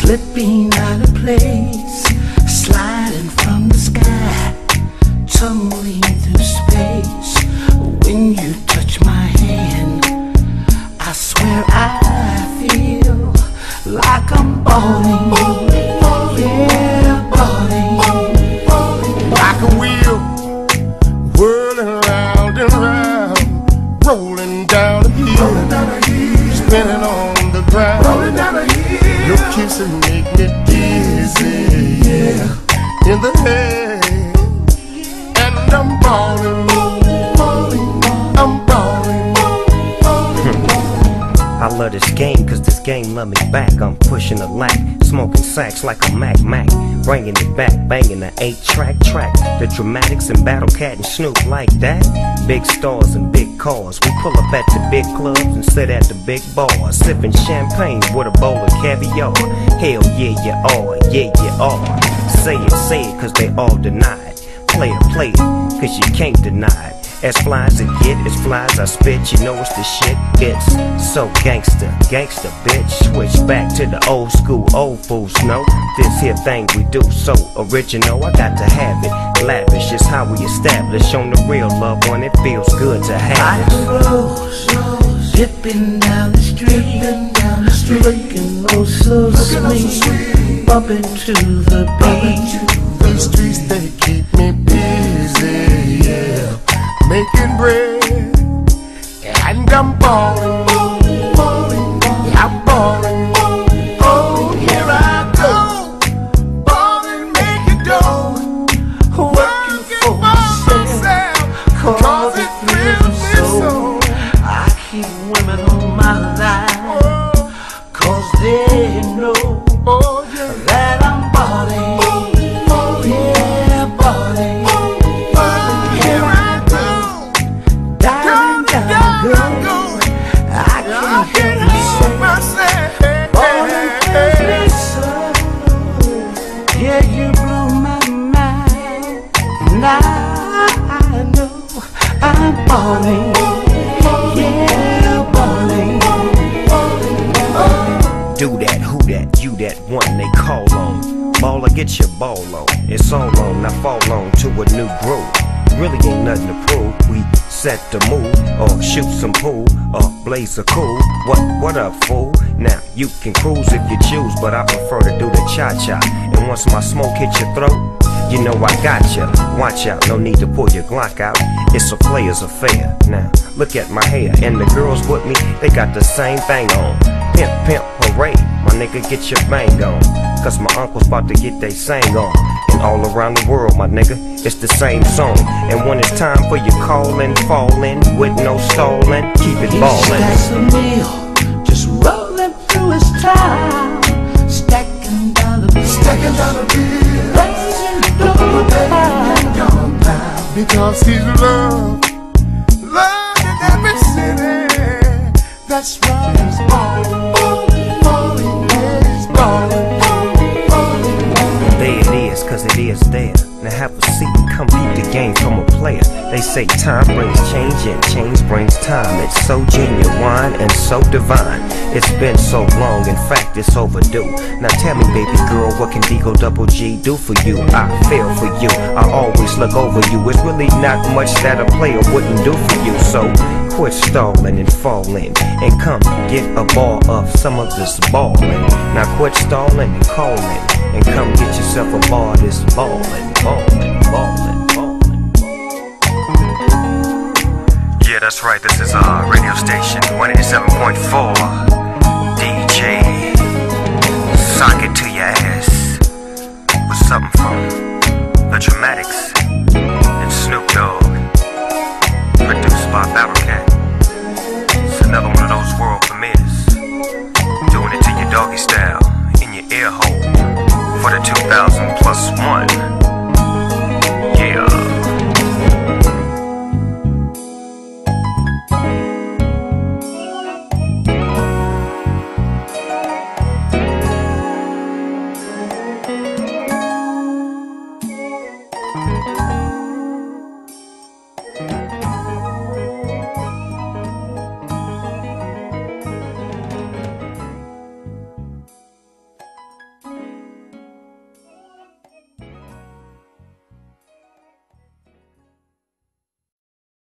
slipping out of place, sliding from the sky, tumbling through space. When you touch my hand, I swear I feel like I'm falling. Yeah, falling. Like a wheel, whirling round and round, rolling down the hill, spinning on the ground. Your kisses make me dizzy, yeah, in the head, and I'm falling, I'm falling. I love this game cause this game love me back. I'm pushing a lack, smoking sacks like a Mac, bringing it back, banging the 8-track. The Dramatics and Battle Cat and Snoop like that. Big stars and big cars, we pull up at the big clubs and sit at the big bars, sipping champagne with a bowl of caviar. Hell yeah you are, yeah you are. Say it cause they all deny it. Play it cause you can't deny it. As fly as it get, as fly as I spit, you know it's the shit. It's so gangster, bitch. Switch back to the old school, old fools know this here thing we do so original. I got to have it, lavish is how we establish. On the real love one, it feels good to have it. Like a rose, dipping down the street, looking oh so sweet, bumping to the beat. These streets, they keep me busy, yeah, making bread, and I'm balling, I'm balling. Oh, here I go, balling, making dough, working for myself, cause it thrills me so. I keep women on my line, cause they know that I'm balling. Yeah, you blew my mind. Now I know I'm falling. Yeah, falling. Do that, who that, you that one they call on. Baller, get your ball on. It's all on, now fall on to a new groove. Really ain't nothing to prove. We set the mood, or shoot some pool, or blaze a cool. What up, fool? Now you can cruise if you choose, but I prefer to do the cha-cha. And once my smoke hit your throat, you know I got ya. Watch out, no need to pull your Glock out. It's a player's affair. Now look at my hair, and the girls with me, they got the same thing on. Pimp, hooray, my nigga, get your bang on. Cause my uncle's about to get they sang on. And all around the world, my nigga, it's the same song. And when it's time for you callin', fallin', with no stallin', keep it ballin'. That's a meal, just rolling through his time, stacking dollar bills, blazing through the because he's love in every city. That's right, he's balling, he's balling. There it is, cause it is there. Now have a seat and come peep the game from a player. They say time brings change and change brings time. It's so genuine and so divine. It's been so long, in fact it's overdue. Now tell me baby girl, what can Deagle Double G do for you? I feel for you, I always look over you. It's really not much that a player wouldn't do for you. So quit stalling and falling, and come get a ball of some of this ballin'. Now quit stalling and calling, and come get yourself a ball of this ballin'. Yeah, that's right, this is our radio station 187.4. DJ, sock it to your ass with something from the Dramatics.